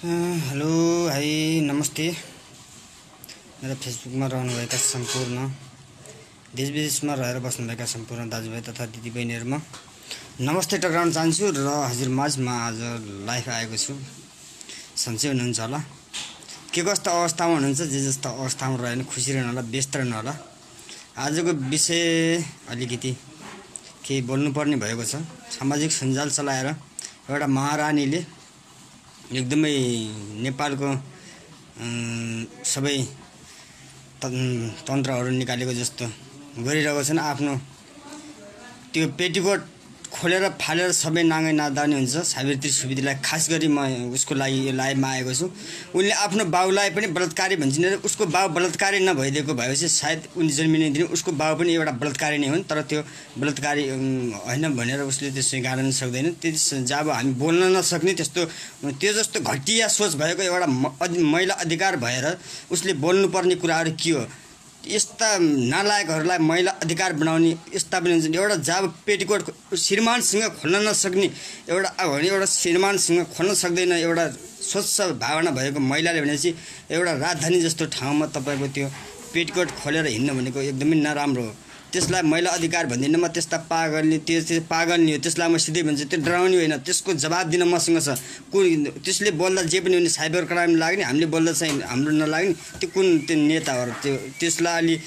Hello hi नमस्ते। मेरो फेसबुकमा रहनुभएका सम्पूर्ण देश विदेशमा रहेर बस्नुभएका सम्पूर्ण दाजुभाइ तथा दिदीबहिनीहरुमा नमस्ते टक्राउन चाहन्छु र हजुर माझमा आज लाइभ आएको छु। सन्चै हुनुहुन्छ होला? के कस्तो अवस्थामा हुनुहुन्छ? जे जस्तो अवस्थामा रहनु खुसी रहनु होला, व्यस्त रहनु होला। आजको विषय अलिकति केही बोल्नुपर्ने भएको छ। सामाजिक सञ्जाल चलाएर एउटा महारानीले एकदमै नेपालको सबै तन्त्रहरू निकालेको जस्तो गरिरहेको छन्। आफ्नो त्यो पेटीकोट खोलेर फालेर सबै नाङ्गै नाच्दानी हुन्छ। सावित्री सुवेदीलाई खास गरी म उसको लागि यो लाइभमा आएको छु। उनले आफ्नो बाउलाई पनि बलात्कारी भन्छन् र उसको बाउ बलात्कारी नभइदिएको भएपछि सायद उनी जन्मिने दिन उसको बाउ पनि एउटा बलात्कारी नै हुन्, तर त्यो बलात्कारी हैन भनेर उसले त्यसै गार्न सक्दैन। त्यस जब हामी बोल्न नसक्ने त्यस्तो त्यो जस्तो घटिया सोच भएको एउटा महिला अधिकार भएर उसले बोल्नुपर्ने कुराहरू के हो? यस्ता नालायकहरूलाई महिला अधिकार बनाउने यस्ता पनि हुन्छन्। एउटा जब पेटीकोट श्रीमानसँग खोल्न नसक्ने एउटा श्रीमानसँग खोल्न सक्दैन एउटा स्वच्छ भावना भएको महिलाले भनेपछि एउटा राजधानी जस्तो ठाउँमा तपाईको त्यो पेटीकोट खोलेर हिँड्न भनेको एकदमै नराम्रो हो। त्यसलाई महिला अधिकार भन्दिनँ म। त्यस्ता पागलले त्यो पागल नि हो। त्यसलाई म सिधै भन्छु त्यो डराउने होइन। त्यसको जवाब दिन मसँग छ। त्यसले बोल्दा जे पनि हुने साइबर क्राइम लाग्ने, हामीले बोल्दा चाहिँ हाम्रो नलाग्ने त्यो कुन त्यो नेताहरू त्यसलाई अलि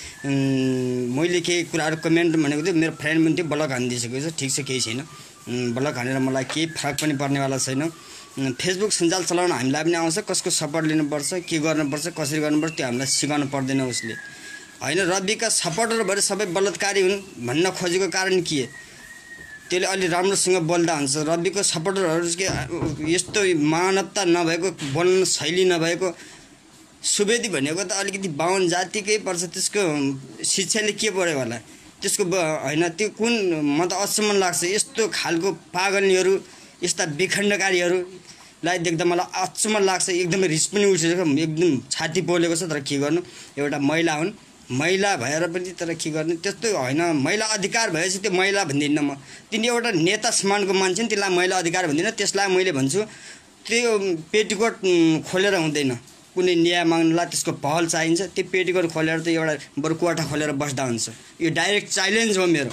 मैले केही कुराहरू कमेन्ट भनेको थियो। मेरो फ्रेन्ड पनि थियो ब्लक हानिदिइसकेको छ। ठिक छ, केही छैन। ब्लक हानेर मलाई केही फरक पनि पर्नेवाला छैन। फेसबुक सञ्जाल चलाउन हामीलाई पनि आउँछ। कसको सपोर्ट लिनुपर्छ, के गर्नुपर्छ, कसरी गर्नुपर्छ त्यो हामीलाई सिकाउनु पर्दैन उसले हैन। रविका सपोर्टर भएर सबै बलात्कारी हुन् भन्न खोजेको कारण के? त्यसले अलि राम्रोसँग बोल्दा हुन्छ। रविको सपोर्टरहरू यस्तो मानवता नभएको, बोल्न शैली नभएको। सुवेदी भनेको त अलिकति बाहुन जातिकै पर्छ। त्यसको शिक्षाले के पर्यो होला? त्यसको हैन त्यो कुन म त अचम्म लाग्छ। यस्तो खालको पागलनीहरू, यस्ता विखण्डकारीहरूलाई देख्दा मलाई अचम्म लाग्छ। एकदमै रिस पनि उठेको, एकदम छाती पोलेको छ। तर के गर्नु, एउटा महिला हुन्। महिला भएर पनि तर के गर्ने? त्यस्तो हैन। महिला अधिकार भएपछि त्यो महिला भन्दिनँ म। तिनी एउटा नेता समानको मान्छे नि, त्यसलाई महिला अधिकार भन्दिनँ। त्यसलाई मैले भन्छु त्यो पेटीकोट खोलेर हुँदैन। कुनै न्याय माग्नलाई त्यसको पहल चाहिन्छ। त्यो पेटीकोट खोलेर त एउटा बरु कोठा खोलेर बस्दा हुन्छ। यो डाइरेक्ट च्यालेन्ज हो मेरो।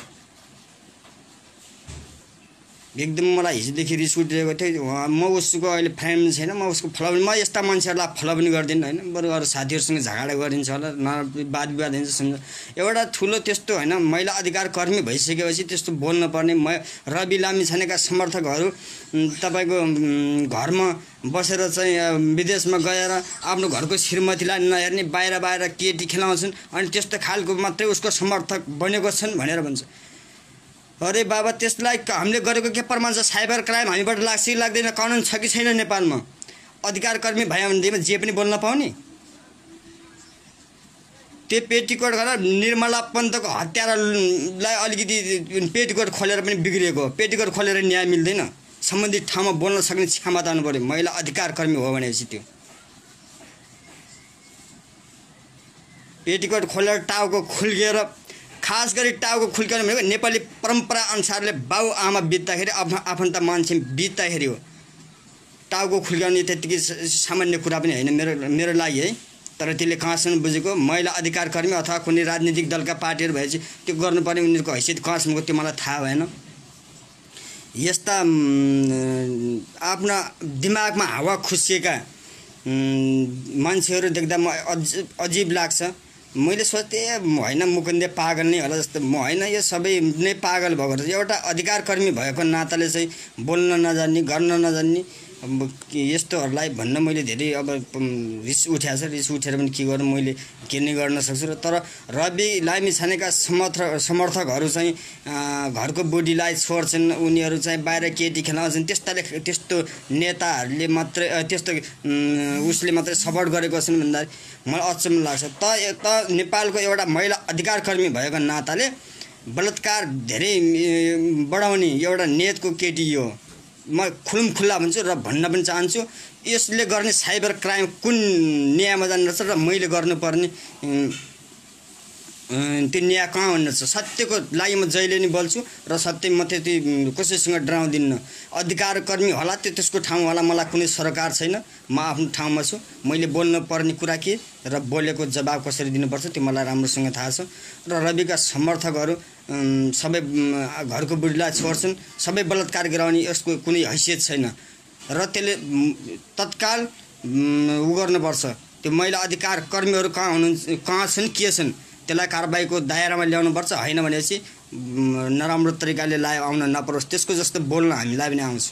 एकदम मलाई हिजोदेखि रिस उठिरहेको थियो। म उसको अहिले फ्रेन्ड छैन। म उसको फलो पनि, म यस्ता मान्छेहरूलाई फलो पनि गर्दिनँ हैन। बरु अरू साथीहरूसँग झगडा गरिन्छ होला, वाद विवाद हुन्छ समझ। एउटा ठुलो त्यस्तो हैन महिला अधिकार कर्मी भइसकेपछि त्यस्तो बोल्न पर्ने। रवि लामिछानेका समर्थकहरू तपाईको घरमा बसेर चाहिँ विदेशमा गएर आफ्नो घरको श्रीमतीलाई नहेर्ने, बाहिर केटी खेलाउँछन् अनि त्यस्तो खालको मात्रै उसको समर्थक बनेको छन् भनेर भन्छ। अरे बाबा, त्यसलाई हामीले गरेको के प्रमाण छ? साइबर क्राइम हामीबाट लाग्छ कि लाग्दैन? कानुन छ कि छैन नेपालमा? अधिकार कर्मी भयो भनेदेखि जे पनि बोल्न पाउने? त्यो पेटीकोट गरेर निर्मला पन्तको हत्यारालाई अलिकति पेटीकोट खोलेर पनि बिग्रिएको हो। पेटीकोट खोलेर न्याय मिल्दैन। सम्बन्धित ठाउँमा बोल्न सक्ने क्षमता हुनु पर्यो महिला अधिकार कर्मी हो भनेपछि। त्यो पेटीकोट खोलेर टाउको खुल्केर, खास गरी टाउको खुल्काउने भनेको नेपाली परम्परा अनुसारले बाउ आमा बित्दाखेरि आफ्नो आफन्त मान्छे बित्दाखेरि हो। टाउको खुल्काउने त्यतिकै सामान्य कुरा पनि होइन मेरो लागि है। तर त्यसले कहाँसम्म बुझेको? महिला अधिकार कर्मी अथवा कुनै राजनीतिक दलका पार्टीहरू भएपछि त्यो गर्नुपर्ने उनीहरूको हैसियत कहाँसम्मको त्यो मलाई थाहा भएन। यस्ता आफ्ना दिमागमा हावा खुसिएका मान्छेहरू देख्दा म अजीब लाग्छ। मैले सोचेँ हैन मुकुन्दे पागल नै होला जस्तो। म हैन, यो सबै नै पागल भएको छ। एउटा अधिकार कर्मी भएको नाताले चाहिँ बोल्न नजान्ने, गर्न नजान्ने यस्तोहरूलाई भन्न मैले धेरै अब रिस उठ्याछ। रिस उठेर पनि के गर्नु, मैले के नै गर्न सक्छु। तर रवि लामिछानेका समर्थकहरू चाहिँ घरको बुढीलाई छोड्छन्, उनीहरू चाहिँ बाहिर केटी खेलाउँछन्। त्यस्तो नेताहरूले मात्रै त्यस्तो उसले मात्रै सपोर्ट गरेको छन् भन्दा मलाई अचम्म लाग्छ। त नेपालको एउटा महिला अधिकार कर्मी भएको नाताले बलात्कार धेरै बढाउने एउटा नेतको केटी हो। म खुल्ला भन्छु र भन्न पनि चाहन्छु, यसले गर्ने साइबर क्राइम कुन न्यायमा जानु रहेछ र मैले गर्नुपर्ने त्यो न्याय कहाँ हुन्न छ। सत्यको लागि म जहिले नि बोल्छु र सत्य म त्यति कसैसँग डराउँदिनँ। अधिकारकर्मी होला त्यसको ठाउँ होला, मलाई कुनै सरकार छैन, म आफ्नो ठाउँमा छु। मैले बोल्नु पर्ने कुरा के र बोलेको जवाब कसरी दिनुपर्छ त्यो मलाई राम्रोसँग थाहा छ। र रविका समर्थकहरू सबै घरको बुढीलाई छोड्छन्, सबै बलात्कार गराउने यसको कुनै हैसियत छैन र त्यसले तत्काल उ गर्नुपर्छ। त्यो महिला अधिकार कर्मीहरू कहाँ हुनुहुन्छ, कहाँ छन्, के छन्, त्यसलाई कारबाहीको दायरामा ल्याउनुपर्छ। होइन भनेपछि नराम्रो तरिकाले लायो आउन नपरोस्। त्यसको जस्तो बोल्न हामीलाई पनि आउँछ।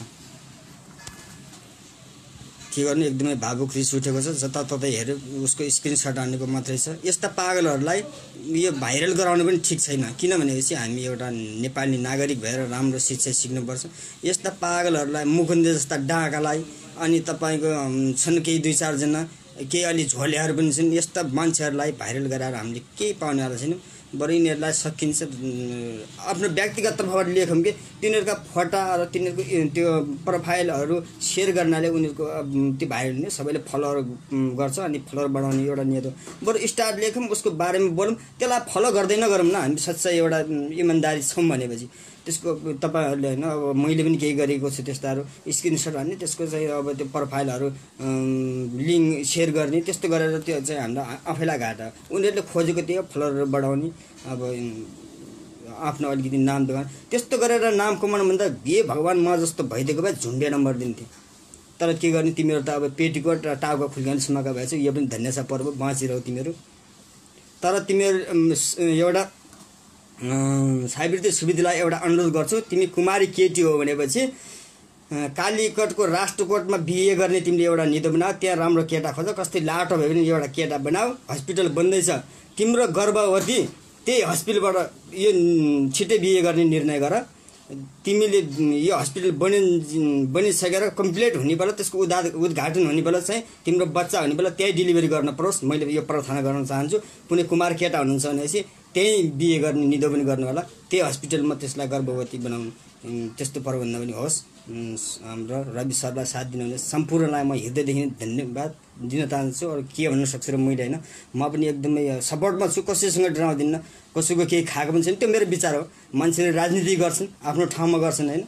के गर्नु, एकदमै भावुक रिस उठेको छ। जताततै हेऱ्यो उसको स्क्रिनसट हानेको मात्रै छ। यस्ता पागलहरूलाई यो भाइरल गराउनु पनि ठिक छैन। किनभनेपछि हामी एउटा नेपाली नागरिक भएर राम्रो शिक्षा सिक्नुपर्छ। यस्ता पागलहरूलाई, मुकुन्द जस्ता डाँकालाई, अनि तपाईँको छन् केही 2-4 जना केही अलि झोलेहरू पनि छन्, यस्ता मान्छेहरूलाई भाइरल गराएर हामीले केही पाउनेवाला छैनौँ। बरु यिनीहरूलाई सकिन्छ आफ्नो व्यक्तिगत तर्फबाट लेखौँ कि तिनीहरूका फोटा र तिनीहरूको त्यो प्रोफाइलहरू सेयर गर्नाले उनीहरूको त्यो भाइरल हुने, सबैले फलोअर गर्छ अनि फलोअर बढाउने एउटा नियत हो। बरु स्टार लेखौँ, उसको बारेमा बोलौँ, त्यसलाई फलो गर्दै नगरौँ न। हामी सच्चै एउटा इमान्दारी छौँ भनेपछि त्यसको तपाईँहरूले होइन, अब मैले पनि केही गरेको छु त्यस्ताहरू स्क्रिनसट हान्ने, त्यसको चाहिँ अब त्यो प्रोफाइलहरू लिङ्क सेयर गर्ने, त्यस्तो गरेर त्यो चाहिँ हामीलाई आफैलाई घाटा। उनीहरूले खोजेको त्यो फलोअर बढाउने, अब आफ्नो अलिकति नाम दोकान त्यस्तो गरेर नाम कमाउनुभन्दा हे भगवान् म जस्तो भइदिएको भए झुन्डे नम्बर दिन्थे। तर के गर्ने, तिमीहरू त अब पेटीकोट र टाउको खुल्काउने सुमाका भएछ। यो पनि धन्य छ पर्व, बाँचिरहौ तिमीहरू। तर तिमीहरू एउटा सावित्री सुवेदीलाई एउटा अनुरोध गर्छु, तिमी कुमारी केटी हो भनेपछि कालीकोटको राष्ट्रकोटमा बिहे गर्ने तिमीले एउटा निधो बनाऊ। त्यहाँ राम्रो केटा खोज, कस्तै लाटो भए पनि एउटा केटा बनाऊ। हस्पिटल बन्दैछ, तिम्रो गर्भवती त्यही हस्पिटलबाट यो छिट्टै बिहे गर्ने निर्णय गर। तिमीले यो हस्पिटल बनिसकेर कम्प्लिट हुने बेला, त्यसको उद्घाटन हुने बेला चाहिँ तिम्रो बच्चा हुने बेला त्यही डेलिभरी गर्न परोस्। मैले यो प्रार्थना गर्न चाहन्छु। कुनै कुमार केटा हुनुहुन्छ भनेपछि त्यही बिहे गर्ने निधो पनि गर्नु होला, त्यही हस्पिटलमा त्यसलाई गर्भवती बनाउनु, त्यस्तो प्रबन्ध पनि होस्। हाम्रो रवि सरलाई साथ दिनुहुने सम्पूर्णलाई म हृदयदेखि धन्यवाद दिन चाहन्छु। अरू के भन्न सक्छु र मैले होइन, म पनि एकदमै सपोर्टमा छु, कसैसँग डराउँदिनँ, कसैको केही खाएको पनि छैन। त्यो मेरो विचार हो। मान्छेले राजनीति गर्छन्, आफ्नो ठाउँमा गर्छन् होइन।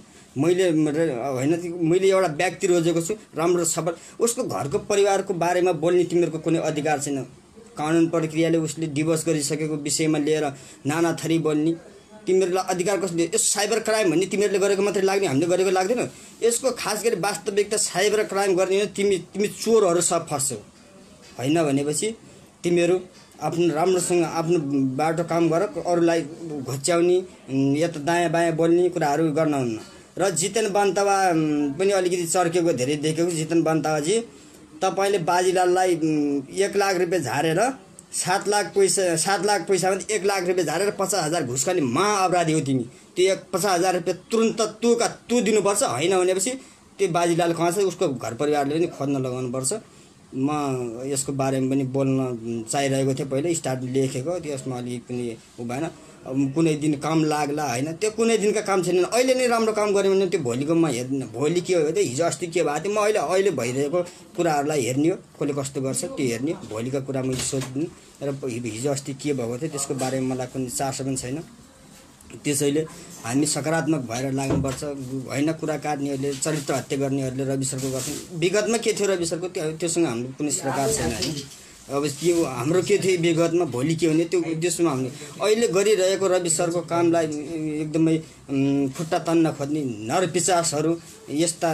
मैले एउटा व्यक्ति रोजेको छु, राम्रो सबल, उसको घरको परिवारको बारेमा बोल्ने तिमीहरूको कुनै अधिकार छैन। कानुन प्रक्रियाले उसले डिभोर्स गरिसकेको विषयमा लिएर नाना थरी बोल्ने तिमीहरूलाई अधिकार कसले? यस साइबर क्राइम भन्ने तिमीहरूले गरेको मात्रै लाग्ने, हामीले गरेको लाग्दैन। यसको खास गरी वास्तविकता साइबर क्राइम गर्ने तिमी चोरहरू सब फस्छौ। होइन भनेपछि तिमीहरू आफ्नो राम्रोसँग आफ्नो बाटो काम गर। अरूलाई घोच्याउने, यता दायाँ बायाँ बोल्ने कुराहरू गर्न हुन्न। र जितेन बान्तवा पनि अलिकति चर्केको धेरै देखेको। जितेन बान्तवाजी, तपाईँले बाजीलाललाई 1 लाख रुपियाँ झारेर 7 लाख पैसामा 1 लाख रुपियाँ झारेर 50,000 घुस खाने महाअपराधी हो तिमी। त्यो 50,000 रुपियाँ तुरन्त तँ दिनुपर्छ। होइन भनेपछि त्यो बाजीलाल कहाँ छ, उसको घर परिवारले पनि खोज्न लगाउनुपर्छ। म यसको बारेमा पनि बोल्न चाहिरहेको थिएँ, पहिला स्टार्ट लेखेको, त्यसमा अलिक पनि उ भएन। कुनै दिन काम लाग्ला होइन, त्यो कुनै दिनका काम छैन। अहिले नै राम्रो काम गऱ्यो भने त्यो भोलिको म हेर्दिनँ। भोलि के हो, हिजो अस्ति के भएको थियो, म अहिले भइरहेको कुराहरूलाई हेर्ने हो। कसले कस्तो गर्छ त्यो हेर्ने, भोलिका कुरा मैले सोध्दिनँ। र हिजो अस्ति के भएको थियो त्यसको बारेमा मलाई कुनै चासो पनि छैन। त्यसैले हामी सकारात्मक भएर लाग्नुपर्छ। होइन कुरा काट्नेहरूले, चरित्र हत्या गर्नेहरूले रवि सरको गर्छन्। विगतमा के थियो रवि सरको, त्योसँग हाम्रो कुनै सरकार छैन होइन। अब के हाम्रो के थियो विगतमा, भोलि के हुने त्यो उद्देश्यमा हामीले अहिले गरिरहेको रवि सरको कामलाई एकदमै खुट्टा तान्न खोज्ने नरपिचासहरू, यस्ता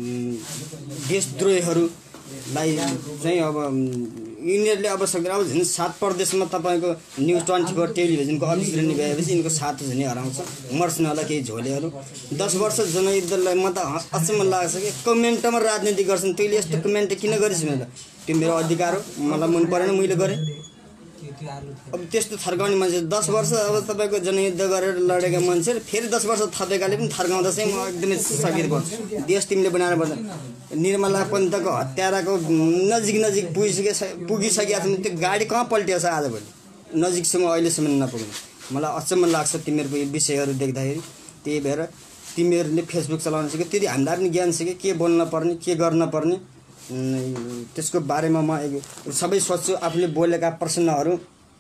देशद्रोहीहरूलाई चाहिँ अब यिनीहरूले अब सक्दैन। अब झन् 7 प्रदेशमा तपाईँको न्युज 24 टेलिभिजनको अफिस रहने भएपछि यिनको साथ झनै हराउँछ। मर्छन् होला केही झोलेहरू। 10 वर्ष जनयुद्धलाई म त अचम्म लाग्छ कि कमेन्टमा राजनीति गर्छन्। तैँले यस्तो कमेन्ट किन गरिस् भनेर, त्यो मेरो अधिकार हो, मलाई मन परेन, मैले गरेँ। अब त्यस्तो थर्काउने मान्छे 10 वर्ष अब तपाईँको जनयुद्ध गरेर लडेका मान्छे फेरि 10 वर्ष थपेकाले पनि थर्काउँदा चाहिँ म एकदमै सकित पर्छु। देश तिमीले बनाएर पर्छ। निर्मला पन्तको हत्याराको नजिक पुगिसकेका छन्, त्यो गाडी कहाँ पल्टिएको छ आजभोलि, नजिकसम्म अहिलेसम्म नपुग्नु। मलाई अचम्म लाग्छ तिमीहरूको यो विषयहरू देख्दाखेरि। त्यही भएर तिमीहरूले फेसबुक चलाउन सिक्यो, त्यति हामीलाई पनि ज्ञान सिक्यो के बोल्न पर्ने, के गर्न पर्ने, त्यसको बारेमा म सबै सोच्छु। आफूले बोलेका प्रश्नहरू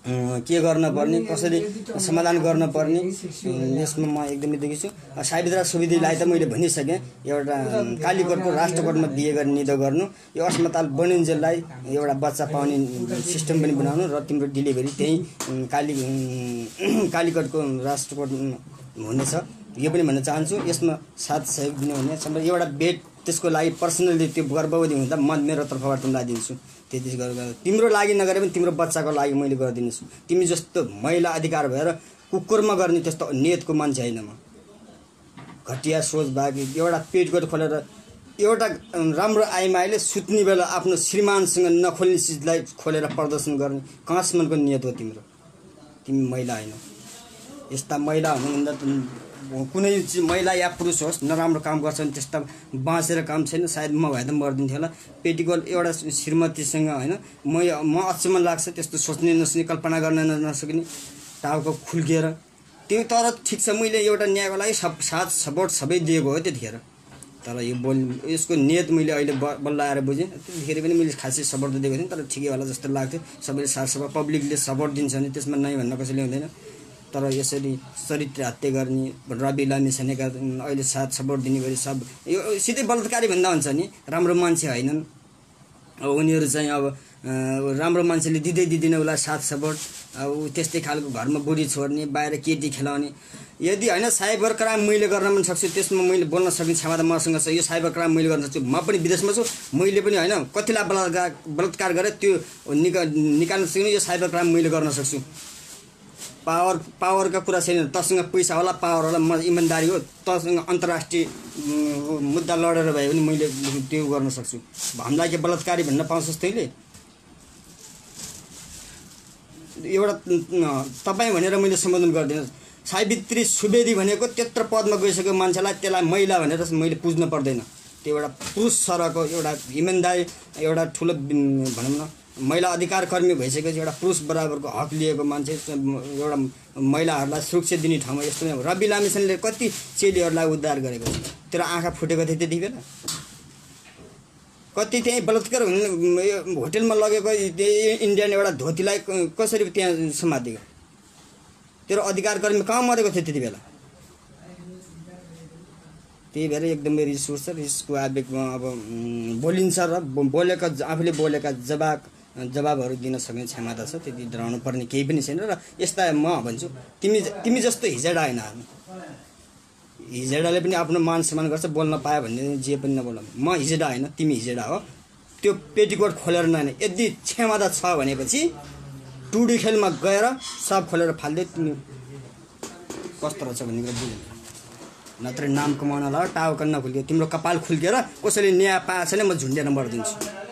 के गर्न पर्ने कसरी समाधान गर्न पर्ने यसमा म एकदमै देखेछु। सावित्रा सुवेदीलाई त मैले भनिसकेँ, एउटा कालीकोटको राष्ट्रकोटमा बिहे गर्ने निधो गर्नु, यो अस्पताल बनिन्जेललाई एउटा बच्चा पाउने सिस्टम पनि बनाउनु र तिम्रो डेलिभरी त्यही कालीकोटको राष्ट्रकोट हुनेछ, यो पनि भन्न चाहन्छु। यसमा साथ सहयोग दिने हुने एउटा बेड त्यसको लागि पर्सनली त्यो गर्भवती हुँदा म मेरो तर्फबाट तिमीलाई दिन्छु। त्यति गरेर तिम्रो लागि नगरे पनि तिम्रो बच्चाको लागि मैले गरिदिन्छु। तिमी जस्तो महिला अधिकार भएर कुकुरमा गर्ने त्यस्तो नियतको मान्छे होइन म। घटिया सोच बाँकी एउटा पेटकोट खोलेर एउटा राम्रो आइमाईले सुत्ने बेला आफ्नो श्रीमानसँग नखोल्ने चिजलाई खोलेर प्रदर्शन गर्ने कहाँसम्मको नियत हो तिम्रो? तिमी महिला होइन। यस्ता महिला हुनुहुँदा कुनै महिला या पुरुष होस् नराम्रो काम गर्छ भने त्यस्ता बाँचेर काम छैन। सायद म भए त मर्दिन्थेँ होला। पेटिकोट एउटा श्रीमतीसँग होइन, म अचम्म लाग्छ त्यस्तो सोच्ने नसक्ने कल्पना गर्न नसक्ने टाउको खुल्किएर त्यो। तर ठिक छ, मैले एउटा न्यायको लागि साथ सपोर्ट सबै दिएको हो त्यतिखेर, तर यो यसको नियत मैले अहिले बल्ल आएर बुझेँ। त्यतिखेर पनि मैले खासै सपोर्ट त दिएको थिएँ, तर ठिकै होला जस्तो लाग्थ्यो। सबैले साथ सपोर्ट पब्लिकले सपोर्ट दिन्छ भने त्यसमा नै भन्न कसैले हुँदैन। तर यसरी चरित्र हत्या गर्ने रवि लामिछानेका अहिले साथ सपोर्ट दिने गरी सब यो सिधै बलात्कारी भन्दा हुन्छ नि, राम्रो मान्छे होइनन्। अब उनीहरू चाहिँ अब राम्रो मान्छेले दिँदैन उसलाई साथ सपोर्ट। अब त्यस्तै खालको घरमा बुढी छोड्ने, बाहिर केटी खेलाउने। यदि होइन साइबर क्राइम मैले गर्न पनि सक्छु, त्यसमा मैले बोल्न सक्ने क्षमता मसँग छ। यो साइबर क्राइम मैले गर्न सक्छु। म पनि विदेशमा छु, मैले पनि होइन कतिलाई बलात्कार गरेँ त्यो निकाल्न सक्ने यो साइबर क्राइम मैले गर्न सक्छु। पावरका कुरा छैन। तसँग पैसा होला, पावर होला, म इमान्दारी हो। तसँग अन्तर्राष्ट्रिय मुद्दा लडेर भए पनि मैले त्यो गर्न सक्छु। हामीलाई के बलात्कारी भन्न पाउँछस् तैँले? एउटा तपाईँ भनेर मैले सम्बोधन गर्दिनँ। सावित्री सुवेदी भनेको त्यत्रो पदमा गइसकेको मान्छेलाई त्यसलाई महिला भनेर मैले पुज्न पर्दैन। त्यो एउटा पुरुष सरको एउटा इमान्दारी, एउटा ठुलो भनौँ न महिला अधिकार कर्मी भइसकेपछि एउटा पुरुष बराबरको हक लिएको मान्छे, एउटा महिलाहरूलाई सुरक्षा दिने ठाउँमा यस्तो नै हो। रवि लामिछानेले कति चेलीहरूलाई उद्धार गरेको छ। तेरो आँखा फुटेको थियो त्यति बेला? कति त्यहीँ बलात्कार हुने होटेलमा लगेको इन्डियन एउटा धोतीलाई कसरी त्यहाँ समातियो? तेरो अधिकार कर्मी कहाँ मरेको थियो त्यति बेला? त्यही भएर एकदमै रिस उठ्छ। रिसको आवेगमा अब बोलिन्छ र बोलेका आफूले बोलेका जवाबहरू दिन सक्ने क्षमता छ। त्यति डराउनु पर्ने केही पनि छैन। र यस्ता म भन्छु तिमी जस्तो हिजडा होइन। हिजडाले पनि आफ्नो मान सम्मान गर्छ, बोल्न पायो भने जे पनि नबोल। म हिजडा होइन, तिमी हिजडा हो। त्यो पेटिकोट खोलेर नआने यदि क्षमता छ भनेपछि टुडी खेलमा गएर सब खोलेर फाल्दै तिमी कस्तो रहेछ भन्ने कुरा बुझ्नु। नत्र नाम कमाउन होला, टाउको नखुल्क्यो, तिम्रो कपाल खुल्केर कसैले न्याय पाएछ भने म झुन्डेर मर्दिन्छु।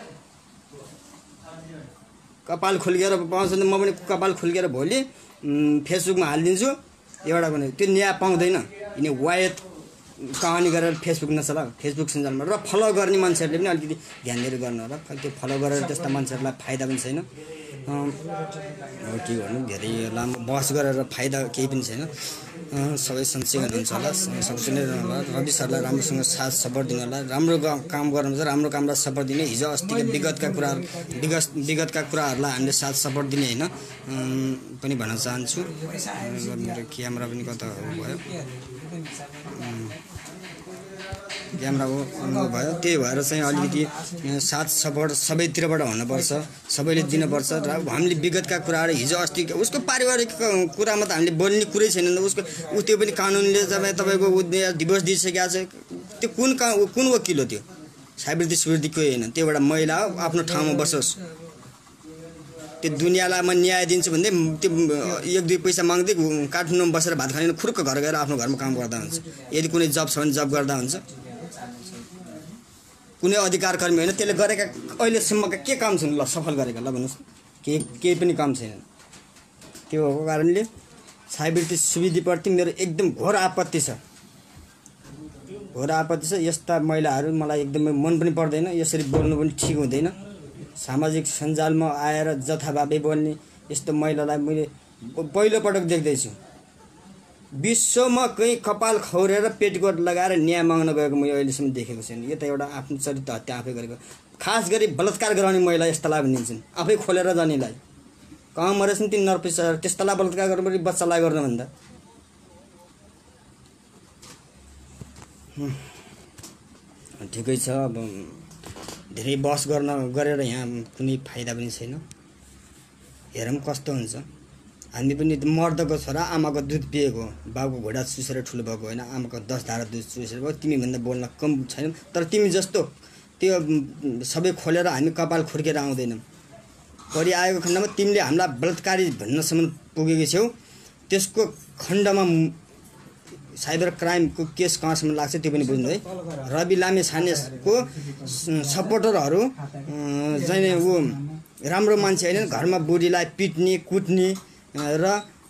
कपाल खुल्केर पाउँछ भने म पनि कपाल खुल्केर भोलि फेसबुकमा हालिदिन्छु। एउटा पनि त्यो न्याय पाउँदैन। यिनी वायत कहानी गरेर फेसबुक नचला, फेसबुक सञ्जालमा र फलो गर्ने मान्छेहरूले पनि अलिकति ध्यान दिएर गर्नु होला। त्यो फलो गरेर त्यस्ता मान्छेहरूलाई फाइदा पनि छैन। के गर्नु, धेरै लामो बहस गरेर फाइदा केही पनि छैन। सबै सन्चै हुनुहुन्छ होला, सबैले रवि सरलाई राम्रोसँग साथ सपोर्ट दिनु होला। राम्रो काम गर्नुहुन्छ, राम्रो कामलाई सपोर्ट दिने। हिजो अस्तिका विगतका कुराहरूलाई हामीले साथ सपोर्ट दिने होइन पनि भन्न चाहन्छु। मेरो क्यामेरा पनि कता भयो, क्यामेरा भयो। त्यही भएर चाहिँ अलिकति साथ सपोर्ट सबैतिरबाट हुनुपर्छ, सबैले दिनुपर्छ। र हामीले विगतका कुराहरू हिजो अस्ति उसको पारिवारिक कुरामा त हामीले बोल्ने कुरै छैन। उसको त्यो पनि कानुनले तपाईँको डिभोर्स दिइसकेको छ। त्यो कुन वकिल हो? त्यो सावित्री सुवेदी कोही होइन, त्यो एउटा महिला हो, आफ्नो ठाउँमा बसोस्। त्यो दुनियाँलाई म न्याय दिन्छु भन्दै त्यो 1-2 पैसा माग्दै काठमाडौँमा बसेर भात खाने खुर्क घर गएर आफ्नो घरमा काम गर्दा हुन्छ। यदि कुनै जब छ भने जब गर्दा हुन्छ। कुनै अधिकार कर्मी होइन। त्यसले गरेका अहिलेसम्मका के काम छैन ल सफल गरेका? ल भन्नुहोस्, केही पनि काम छैन। त्यो भएको कारणले सावित्री सुवेदीप्रति मेरो एकदम घोर आपत्ति छ, घोर आपत्ति छ। यस्ता महिलाहरू मलाई एकदमै मन पनि पर्दैन। यसरी बोल्नु पनि ठिक हुँदैन। सामाजिक सञ्जालमा आएर जथाभावी बोल्ने यस्तो महिलालाई मैले पहिलोपटक देख्दैछु। विश्वमा कहीँ कपाल खौरेर पेटकोट लगाएर न्याय माग्न गएको मैले अहिलेसम्म देखेको छैन। यो त एउटा आफ्नो चरित्र हत्या आफै गरेको। खास गरी बलात्कार गराउने महिला यस्तालाई भनिन्छन्, आफै खोलेर जानेलाई। कहाँ मरेछ नि 3 नरपिस त्यस्तालाई बलात्कार गर्नुपर्ने बच्चालाई गर्नुभन्दा ठिकै छ। अब धेरै बहस गरेर यहाँ कुनै फाइदा पनि छैन। हेरौँ कस्तो हुन्छ। हामी पनि मर्दको छोरा आमाको दुध पिएको बाबुको घोडा चुसेर ठुलो भएको होइन, आमाको 10 धारा दुध चुसेर भयो। तिमी भन्दा बोल्न कम छैन, तर तिमी जस्तो त्यो सबै खोलेर हामी कपाल खुर्केर आउँदैनौँ। परि आएको खण्डमा तिमीले हामीलाई बलात्कारी भन्नसम्म पुगेको छौ। त्यसको खण्डमा साइबर क्राइमको केस कहाँसम्म लाग्छ त्यो पनि बुझ्नु है। रवि लामिछानेको सपोर्टरहरू चाहिँ ऊ राम्रो मान्छे होइन, घरमा बुढीलाई पिट्ने कुट्ने र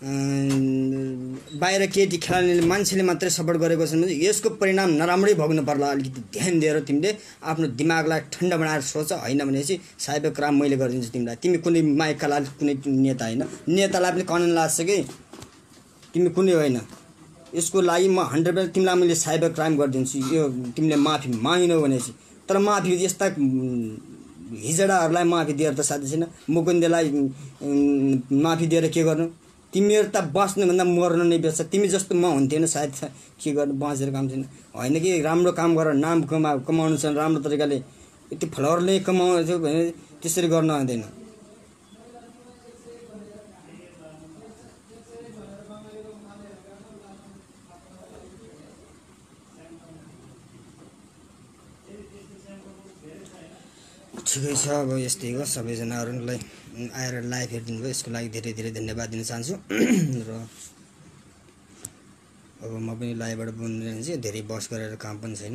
बाहिर केटी खेलाउने मान्छेले मात्रै सपोर्ट गरेको छ भने यसको परिणाम नराम्रै भोग्नु पर्ला। अलिकति ध्यान दिएर तिमीले आफ्नो दिमागलाई ठन्डा बनाएर सोच। होइन भनेपछि साइबर क्राइम मैले गरिदिन्छु तिमीलाई। तिमी कुनै माइकला कुनै नेता होइन, नेतालाई पनि कानुन लाग्छ कि तिमी कुनै होइन। यसको लागि म 100% तिमीलाई मैले साइबर क्राइम गरिदिन्छु यो तिमीले माफी मागिनौ भनेपछि। तर माफी यस्ता हिजडाहरूलाई माफी दिएर त साध्य छैन। मुकुन्देलाई माफी दिएर के गर्नु? तिमीहरू त बस्नुभन्दा मर्नु नै बेच्छ। तिमी जस्तो म हुन्थेन सायद, के गर्नु, बाँचेर काम छैन। होइन कि राम्रो काम गरेर नाम कमाउनु छ, राम्रो तरिकाले यति फ्लवरले कमाउनु थियो भने त्यसरी गर्न आउँदैन। ठिकै छ। अब यस्तै हो। सबैजनाहरूलाई आएर लाइभ हेरिदिनु भयो, यसको लागि धेरै धेरै धन्यवाद दिन चाहन्छु। र अब म पनि लाइभबाट बोल्नु धेरै बस गरेर काम पनि छैन।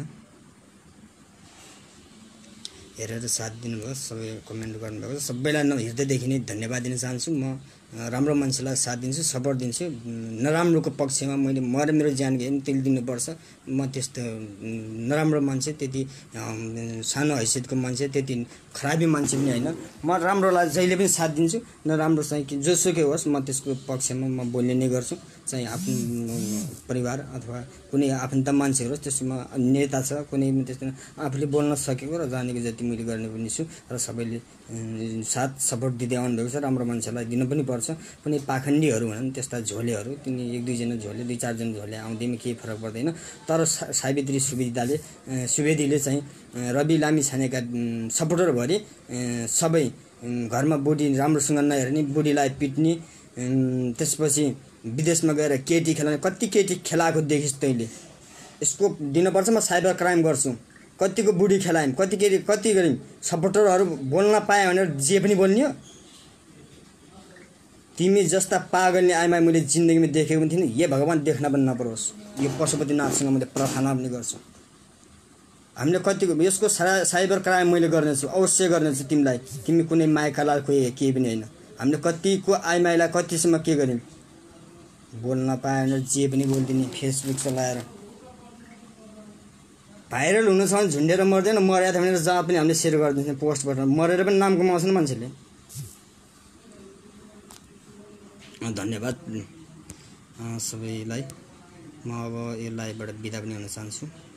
हेरेर साथ दिनुभयो, सबै कमेन्ट गर्नुभएको छ, सबैलाई हृदयदेखि नै धन्यवाद दिन चाहन्छु। म राम्रो मान्छेलाई साथ दिन्छु, सपोर्ट दिन्छु। नराम्रोको पक्षमा मैले मेरो ज्यान गए पनि त्यसले दिनुपर्छ। म त्यस्तो नराम्रो मान्छे, त्यति सानो हैसियतको मान्छे, त्यति खराबी मान्छे पनि होइन। म राम्रोलाई जहिले पनि साथ दिन्छु। नराम्रो चाहिँ जोसुकै होस् म त्यसको पक्षमा म बोल्ने नै गर्छु। चाहिँ आफ्नो परिवार अथवा कुनै आफन्त मान्छे होस्, त्यसमा नेता छ कुनै पनि त्यस्तो आफूले बोल्न सकेको र जानेको जति मैले गर्ने पनि छु। र सबैले साथ सपोर्ट दिँदै आउनुभएको छ। राम्रो मान्छेलाई दिनु पनि पर्छ। कुनै पाखण्डीहरू भनौँ त्यस्ता झोलेहरू, तिनी 1-2 जना झोले 2-4 जना झोले आउँदैमा केही फरक पर्दैन। तर सावित्री सुवेदीले चाहिँ रवि लामिछानेका सपोर्टरभरि सबै घरमा बुढी राम्रोसँग नहेर्ने, बुढीलाई पिट्ने, त्यसपछि विदेशमा गएर केटी खेलाउने, कति केटी खेलाएको देखिस् तैँले? यसको दिनुपर्छ। म साइबर क्राइम गर्छु। कतिको बुढी खेलायौँ, कति गऱ्यौँ। सपोर्टरहरू बोल्न पाएँ भनेर जे पनि बोल्ने हो? तिमी जस्ता पागलले आइमा मैले जिन्दगीमा देखेको पनि थिइनँ। हे भगवान् देख्न पनि नपरोस्। यो पशुपतिनाथसँग मैले प्रार्थना पनि गर्छु। हामीले कतिको यसको साइबर क्राइम मैले गर्नेछु, अवश्य गर्नेछु तिमीलाई। तिमी कुनै माइकालाल केही पनि होइन। हामीले कतिको आइमाईलाई कतिसम्म के गर्यौँ? बोल्न पाएँ भनेर जे पनि बोलिदिने, फेसबुक चलाएर भाइरल हुनु छ भने झुन्डेर मर्दैन। मर्या थियो भने जहाँ पनि हामीले सेयर गरिदिन्छौँ पोस्टबाट। मरेर पनि नाम कमाउँछन् मान्छेले। धन्यवाद सबैलाई। म अब यो लाइभबाट बिदा पनि हुन चाहन्छु।